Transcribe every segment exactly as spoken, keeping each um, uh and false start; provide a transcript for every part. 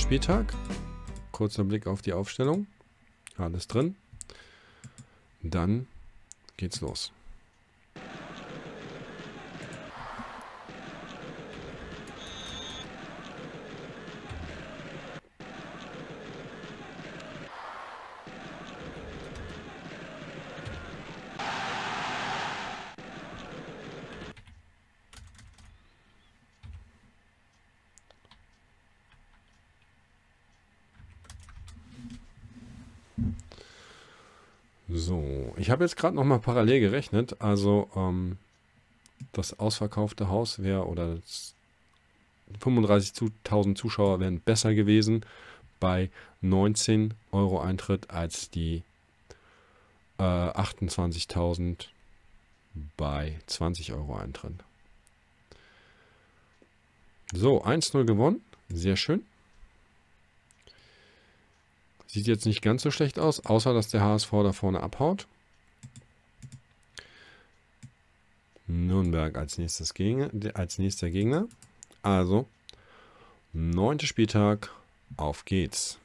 Spieltag. Kurzer Blick auf die Aufstellung. Alles drin. Dann geht's los. So, ich habe jetzt gerade noch mal parallel gerechnet. Also ähm, das ausverkaufte Haus wäre, oder fünfunddreißigtausend Zuschauer wären besser gewesen bei neunzehn Euro Eintritt als die äh, achtundzwanzigtausend bei zwanzig Euro Eintritt. So, eins null gewonnen. Sehr schön. Sieht jetzt nicht ganz so schlecht aus, außer dass der H S V da vorne abhaut. Nürnberg als, nächstes Gegner, als nächster Gegner. Also, neunter Spieltag, auf geht's.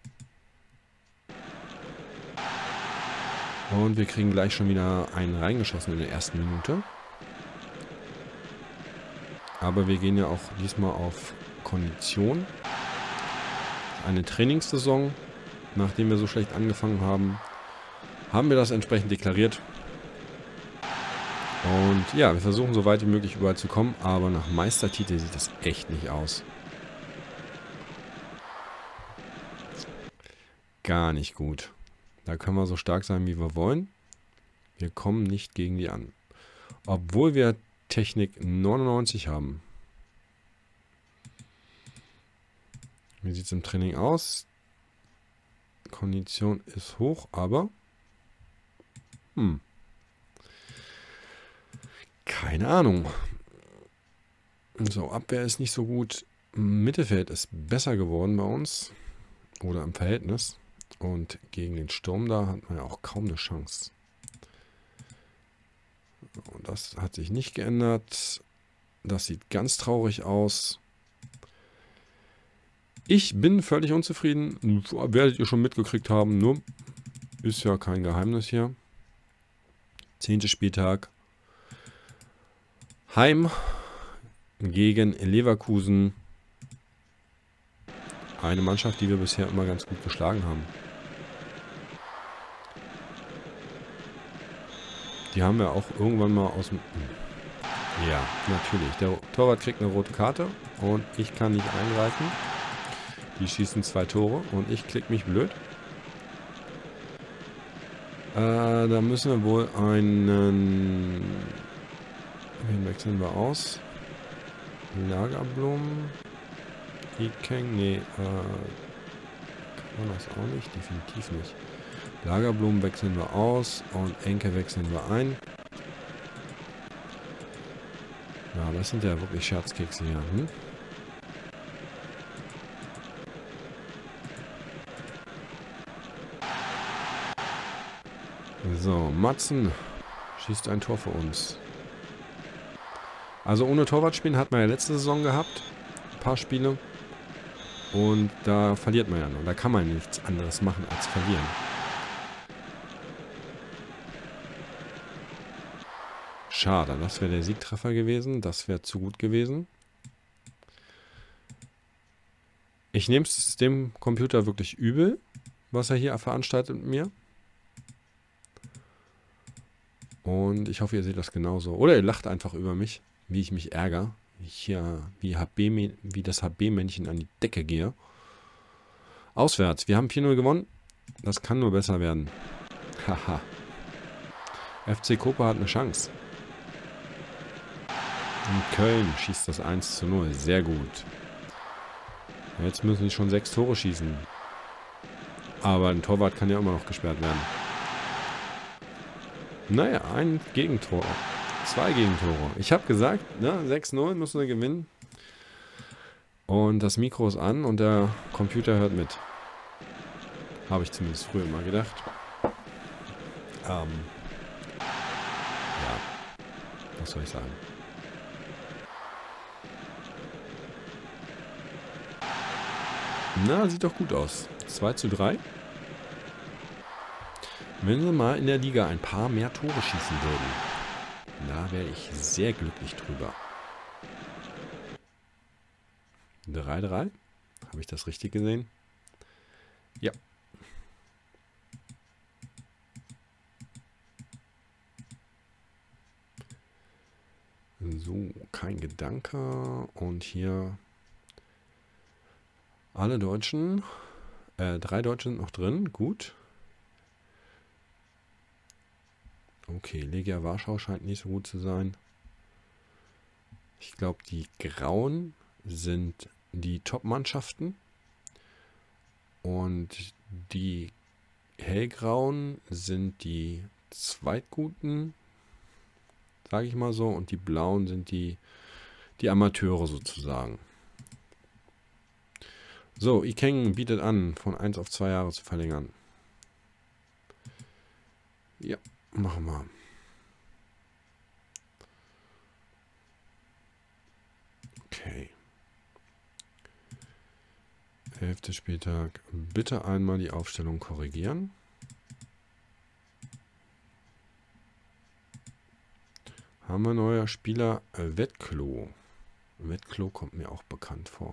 Und wir kriegen gleich schon wieder einen reingeschossen in der ersten Minute. Aber wir gehen ja auch diesmal auf Kondition. Eine Trainingssaison. Nachdem wir so schlecht angefangen haben, haben wir das entsprechend deklariert. Und ja, wir versuchen so weit wie möglich überall zu kommen, aber nach Meistertitel sieht das echt nicht aus. Gar nicht gut. Da können wir so stark sein, wie wir wollen. Wir kommen nicht gegen die an. Obwohl wir Technik neunundneunzig haben. Wie sieht es im Training aus? Kondition ist hoch, aber hm, keine Ahnung. So, Abwehr ist nicht so gut. Mittelfeld ist besser geworden bei uns. Oder im Verhältnis. Und gegen den Sturm da hat man ja auch kaum eine Chance. Und das hat sich nicht geändert. Das sieht ganz traurig aus. Ich bin völlig unzufrieden. Werdet ihr schon mitgekriegt haben. Nur ist ja kein Geheimnis hier. Zehnter Spieltag. Heim gegen Leverkusen. Eine Mannschaft, die wir bisher immer ganz gut geschlagen haben. Die haben wir auch irgendwann mal aus dem... Ja, natürlich. Der Torwart kriegt eine rote Karte und ich kann nicht eingreifen. Die schießen zwei Tore und ich klicke mich blöd. Äh, da müssen wir wohl einen... Wen wechseln wir aus? Lagerblom. Ikeng, nee, äh... kann man das auch nicht? Definitiv nicht. Lagerblom wechseln wir aus und Enke wechseln wir ein. Ja, das sind ja wirklich Scherzkekse hier, hm? So, Matzen schießt ein Tor für uns. Also ohne Torwart spielen hat man ja letzte Saison gehabt. Ein paar Spiele. Und da verliert man ja noch. Da kann man nichts anderes machen als verlieren. Schade, das wäre der Siegtreffer gewesen. Das wäre zu gut gewesen. Ich nehme es dem Computer wirklich übel, was er hier veranstaltet mit mir. Und ich hoffe, ihr seht das genauso. Oder ihr lacht einfach über mich, wie ich mich ärgere. Ich hier wie, H B, wie das H B-Männchen an die Decke gehe. Auswärts. Wir haben vier null gewonnen. Das kann nur besser werden. Haha. F C Koper hat eine Chance. Und Köln schießt das eins zu null. Sehr gut. Jetzt müssen sie schon sechs Tore schießen. Aber ein Torwart kann ja immer noch gesperrt werden. Naja, ein Gegentor. Zwei Gegentore. Ich habe gesagt, ne, sechs null müssen wir gewinnen. Und das Mikro ist an und der Computer hört mit. Habe ich zumindest früher mal gedacht. Ähm, ja, was soll ich sagen? Na, sieht doch gut aus. zwei zu drei. Wenn sie mal in der Liga ein paar mehr Tore schießen würden, da wäre ich sehr glücklich drüber. drei drei. Habe ich das richtig gesehen? Ja. So, kein Gedanke. Und hier alle Deutschen. Äh, drei Deutsche sind noch drin. Gut. Okay, Legia Warschau scheint nicht so gut zu sein. Ich glaube, die Grauen sind die Top-Mannschaften. Und die Hellgrauen sind die Zweitguten, sage ich mal so. Und die Blauen sind die, die Amateure sozusagen. So, Ikeng bietet an, von eins auf zwei Jahre zu verlängern. Ja, machen wir. Okay. Elfter Spieltag. Bitte einmal die Aufstellung korrigieren. Haben wir neuer Spieler äh, Wettklo. Wettklo kommt mir auch bekannt vor.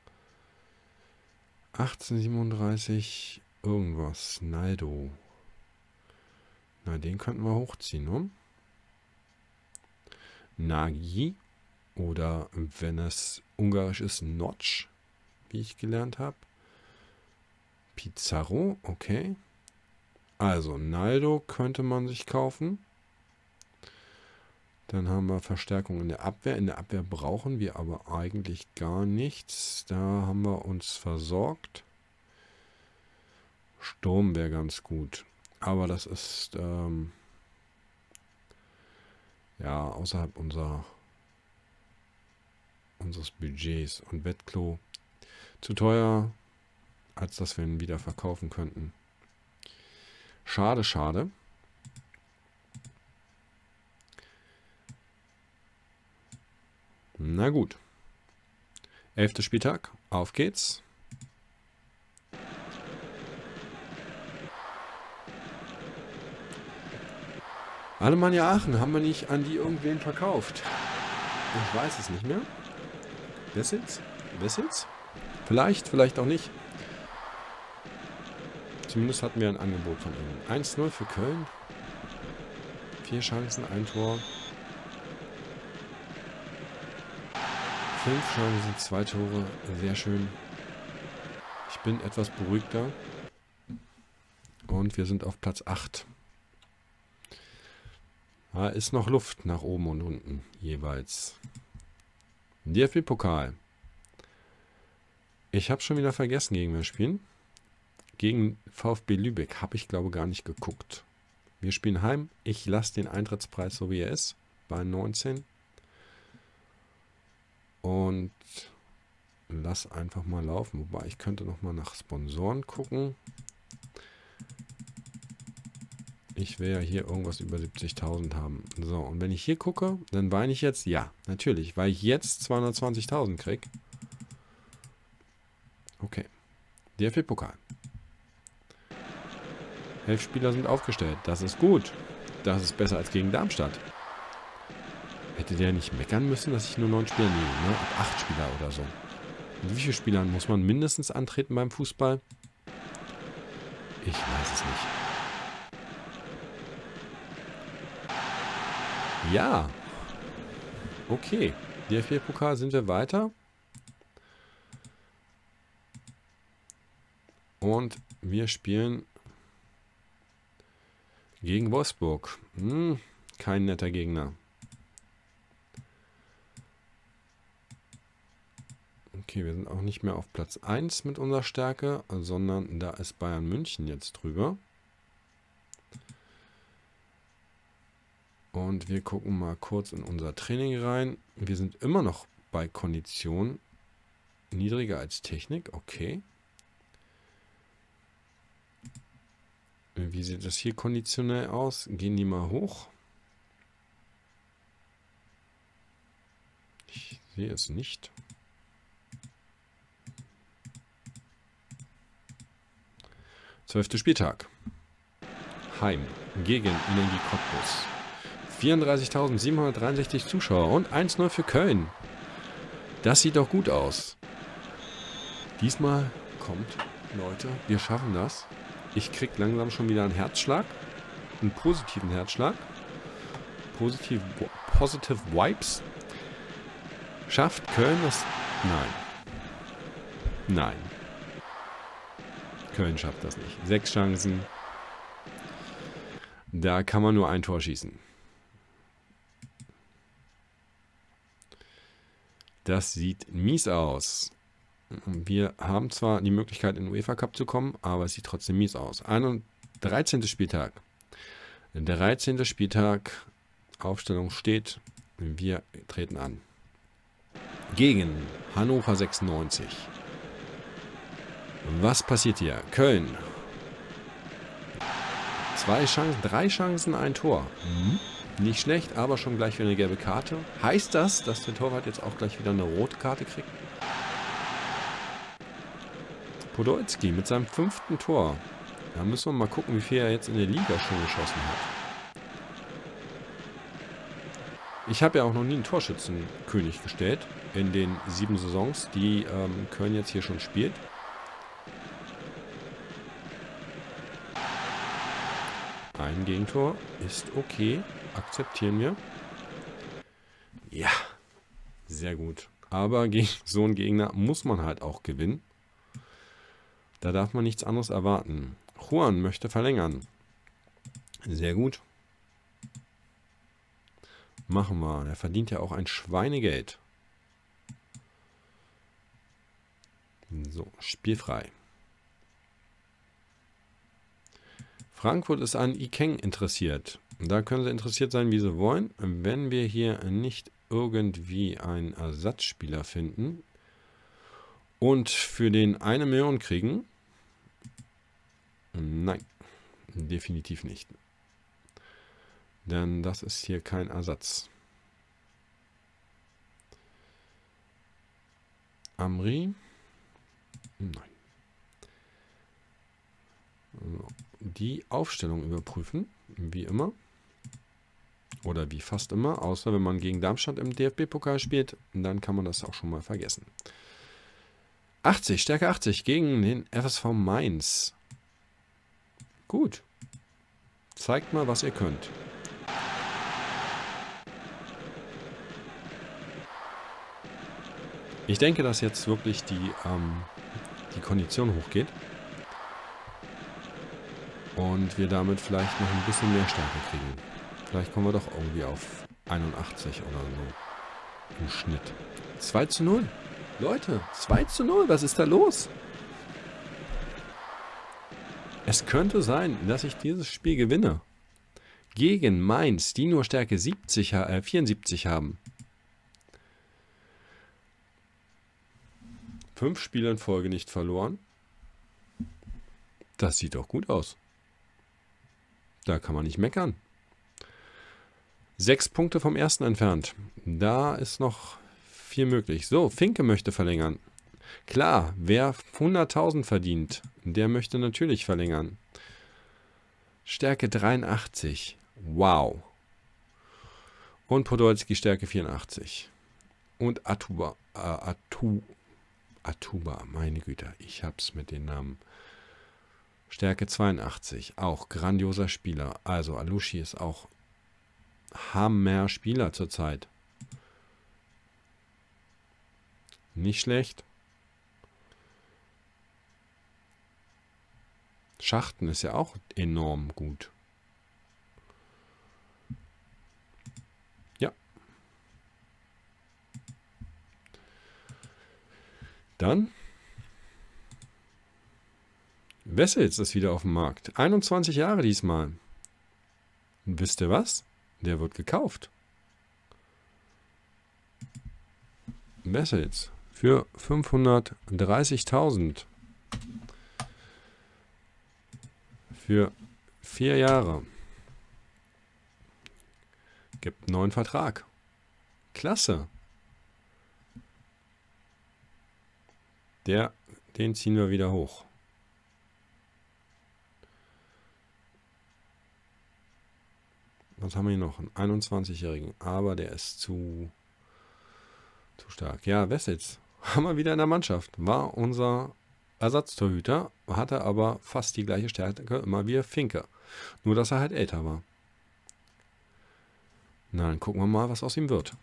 achtzehnhundertsiebenunddreißig irgendwas. Naldo. Na, den könnten wir hochziehen, ne? Nagy. Oder wenn es ungarisch ist, Notch, wie ich gelernt habe. Pizarro, okay. Also, Naldo könnte man sich kaufen. Dann haben wir Verstärkung in der Abwehr. In der Abwehr brauchen wir aber eigentlich gar nichts. Da haben wir uns versorgt. Sturm wäre ganz gut. Aber das ist ähm, ja außerhalb unserer, unseres Budgets. Und Wettklo zu teuer, als dass wir ihn wieder verkaufen könnten. Schade, schade. Na gut. Elfter Spieltag. Auf geht's. Alemannia Aachen, haben wir nicht an die irgendwen verkauft? Ich weiß es nicht mehr. Wessels? Wessels? Vielleicht, vielleicht auch nicht. Zumindest hatten wir ein Angebot von ihnen. eins null für Köln. Vier Chancen, ein Tor. Fünf Chancen, zwei Tore. Sehr schön. Ich bin etwas beruhigter. Und wir sind auf Platz acht. Da ist noch Luft nach oben und unten jeweils. D F B-Pokal. Ich habe schon wieder vergessen, gegen wen wir spielen. Gegen VfB Lübeck habe ich, glaube ich, gar nicht geguckt. Wir spielen heim. Ich lasse den Eintrittspreis so, wie er ist, bei neunzehn. Und lass einfach mal laufen. Wobei, ich könnte noch mal nach Sponsoren gucken. Ich will ja hier irgendwas über siebzigtausend haben. So, und wenn ich hier gucke, dann weine ich jetzt, ja, natürlich, weil ich jetzt zweihundertzwanzigtausend kriege. Okay. D F B-Pokal. Elf Spieler sind aufgestellt. Das ist gut. Das ist besser als gegen Darmstadt. Hätte der nicht meckern müssen, dass ich nur neun Spieler nehme, ne? Ab acht Spieler oder so. Mit wie vielen Spielern muss man mindestens antreten beim Fußball? Ich weiß es nicht. Ja. Okay. D F B-Pokal sind wir weiter. Und wir spielen gegen Wolfsburg. Hm, kein netter Gegner. Okay, wir sind auch nicht mehr auf Platz eins mit unserer Stärke, sondern da ist Bayern München jetzt drüber. Und wir gucken mal kurz in unser Training rein. Wir sind immer noch bei Kondition niedriger als Technik. Okay. Wie sieht das hier konditionell aus? Gehen die mal hoch? Ich sehe es nicht. Zwölfter Spieltag. Heim gegen Energie Cottbus. vierunddreißigtausendsiebenhundertdreiundsechzig Zuschauer und eins null für Köln. Das sieht doch gut aus. Diesmal kommt, Leute, wir schaffen das. Ich krieg langsam schon wieder einen Herzschlag. Einen positiven Herzschlag. Positiv, positive Vibes. Schafft Köln das? Nein. Nein. Köln schafft das nicht. Sechs Chancen. Da kann man nur ein Tor schießen. Das sieht mies aus. Wir haben zwar die Möglichkeit, in den UEFA Cup zu kommen, aber es sieht trotzdem mies aus. dreizehnter Spieltag. dreizehnter Spieltag. Aufstellung steht. Wir treten an. Gegen Hannover sechsundneunzig. Was passiert hier? Köln. Zwei Chancen, drei Chancen, ein Tor. Mhm. Nicht schlecht, aber schon gleich wieder eine gelbe Karte. Heißt das, dass der Torwart jetzt auch gleich wieder eine rote Karte kriegt? Podolski mit seinem fünften Tor. Da müssen wir mal gucken, wie viel er jetzt in der Liga schon geschossen hat. Ich habe ja auch noch nie einen Torschützenkönig gestellt in den sieben Saisons, die ähm, Köln jetzt hier schon spielt. Ein Gegentor ist okay. Akzeptieren wir. Ja, sehr gut. Aber gegen so einen Gegner muss man halt auch gewinnen. Da darf man nichts anderes erwarten. Juan möchte verlängern. Sehr gut. Machen wir. Er verdient ja auch ein Schweinegeld. So, spielfrei. Frankfurt ist an Ikeng interessiert. Da können sie interessiert sein, wie sie wollen. Wenn wir hier nicht irgendwie einen Ersatzspieler finden und für den eine Million kriegen, nein, definitiv nicht. Denn das ist hier kein Ersatz. Amri? Nein. So. Die Aufstellung überprüfen, wie immer. Oder wie fast immer, außer wenn man gegen Darmstadt im D F B-Pokal spielt, dann kann man das auch schon mal vergessen. achtzig, Stärke achtzig gegen den F S V Mainz. Gut. Zeigt mal, was ihr könnt. Ich denke, dass jetzt wirklich die, ähm, die Kondition hochgeht. Und wir damit vielleicht noch ein bisschen mehr Stärke kriegen. Vielleicht kommen wir doch irgendwie auf einundachtzig oder so im Schnitt. zwei zu null. Leute, zwei zu null. Was ist da los? Es könnte sein, dass ich dieses Spiel gewinne. Gegen Mainz, die nur Stärke siebzig, äh, vierundsiebzig haben. Fünf Spiele in Folge nicht verloren. Das sieht doch gut aus. Da kann man nicht meckern. Sechs Punkte vom ersten entfernt. Da ist noch viel möglich. So, Finke möchte verlängern. Klar, wer hunderttausend verdient, der möchte natürlich verlängern. Stärke dreiundachtzig. Wow. Und Podolski Stärke vierundachtzig. Und Atuba. Äh, Atu, Atuba, meine Güte, ich hab's mit den Namen. Stärke zweiundachtzig, auch grandioser Spieler. Also Alushi ist auch Hammer Spieler zurzeit. Nicht schlecht. Schachten ist ja auch enorm gut. Ja. Dann Wessels ist wieder auf dem Markt. einundzwanzig Jahre diesmal. Und wisst ihr was? Der wird gekauft. Wessels für fünfhundertdreißigtausend. Für vier Jahre. Gibt einen neuen Vertrag. Klasse. Der, den ziehen wir wieder hoch. Was haben wir hier noch? Einen einundzwanzigjährigen. Aber der ist zu, zu stark. Ja, Wessels haben wir wieder in der Mannschaft. War unser Ersatztorhüter, hatte aber fast die gleiche Stärke immer wie Finke. Nur, dass er halt älter war. Na, dann gucken wir mal, was aus ihm wird.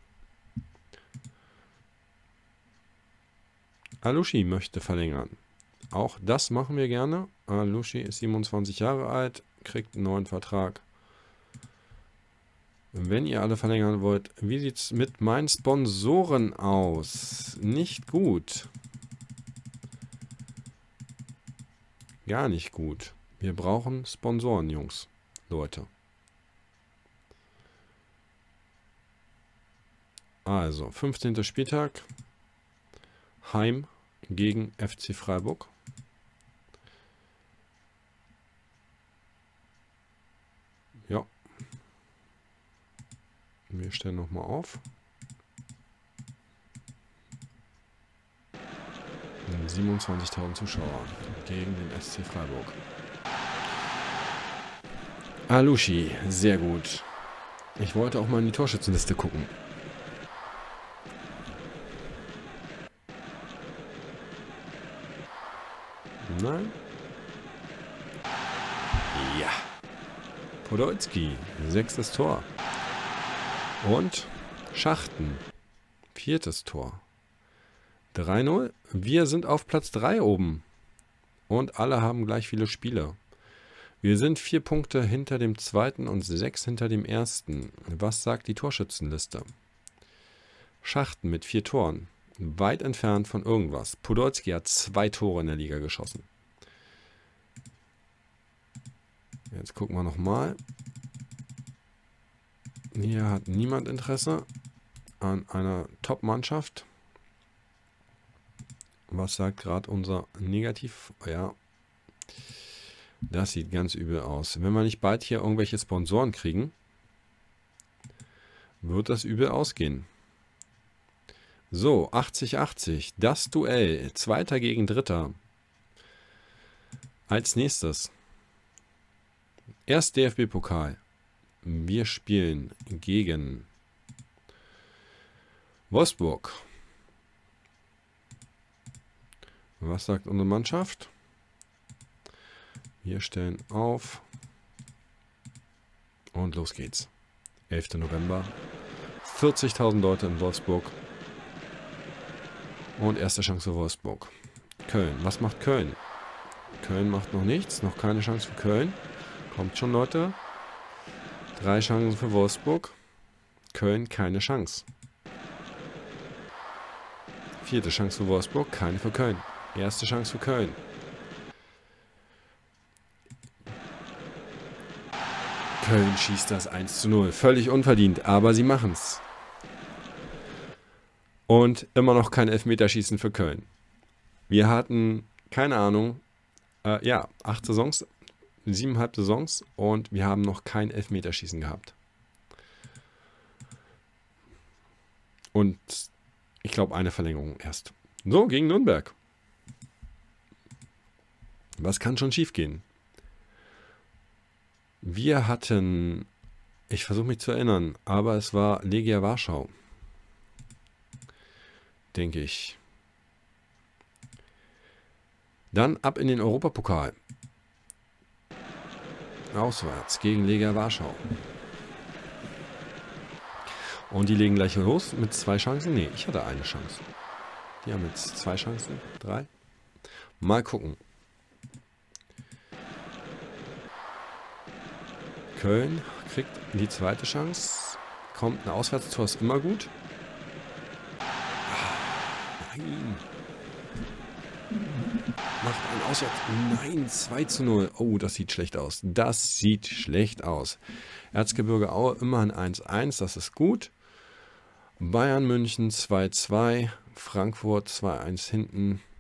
Alushi möchte verlängern. Auch das machen wir gerne. Alushi ist siebenundzwanzig Jahre alt, kriegt einen neuen Vertrag. Wenn ihr alle verlängern wollt, wie sieht es mit meinen Sponsoren aus? Nicht gut. Gar nicht gut. Wir brauchen Sponsoren, Jungs. Leute. Also, fünfzehnter Spieltag. Heim gegen F C Freiburg. Ja. Wir stellen nochmal auf. siebenundzwanzigtausend Zuschauer gegen den S C Freiburg. Alushi, sehr gut. Ich wollte auch mal in die Torschützenliste gucken. Nein. Ja. Podolski, sechstes Tor. Und Schachten, viertes Tor. drei null. Wir sind auf Platz drei oben. Und alle haben gleich viele Spiele. Wir sind vier Punkte hinter dem zweiten und sechs hinter dem ersten. Was sagt die Torschützenliste? Schachten mit vier Toren. Weit entfernt von irgendwas. Podolski hat zwei Tore in der Liga geschossen. Jetzt gucken wir nochmal. Hier hat niemand Interesse an einer Top-Mannschaft. Was sagt gerade unser Negativ? Ja, das sieht ganz übel aus. Wenn wir nicht bald hier irgendwelche Sponsoren kriegen, wird das übel ausgehen. So, achtzig achtzig, das Duell, Zweiter gegen Dritter. Als nächstes, erst D F B-Pokal. Wir spielen gegen Wolfsburg. Was sagt unsere Mannschaft? Wir stellen auf. Und los geht's. elfter November. vierzigtausend Leute in Wolfsburg. Und erste Chance für Wolfsburg. Köln. Was macht Köln? Köln macht noch nichts. Noch keine Chance für Köln. Kommt schon, Leute. Drei Chancen für Wolfsburg. Köln keine Chance. Vierte Chance für Wolfsburg. Keine für Köln. Erste Chance für Köln. Köln schießt das eins zu null. Völlig unverdient, aber sie machen es. Und immer noch kein Elfmeterschießen für Köln. Wir hatten, keine Ahnung, äh, ja, acht Saisons, siebeneinhalb Saisons und wir haben noch kein Elfmeterschießen gehabt. Und ich glaube, eine Verlängerung erst. So, gegen Nürnberg. Was kann schon schief gehen? Wir hatten, ich versuche mich zu erinnern, aber es war Legia Warschau. Denke ich. Dann ab in den Europapokal. Auswärts gegen Legia Warschau. Und die legen gleich los mit zwei Chancen. Ne, ich hatte eine Chance. Die haben jetzt zwei Chancen. Drei. Mal gucken. Köln kriegt die zweite Chance. Kommt ein Auswärtstor, ist immer gut. Nein. Macht ein Auswärts. Nein, zwei zu null. Oh, das sieht schlecht aus. Das sieht schlecht aus. Erzgebirge Aue immerhin eins eins, das ist gut. Bayern München zwei zwei. Frankfurt zwei eins hinten.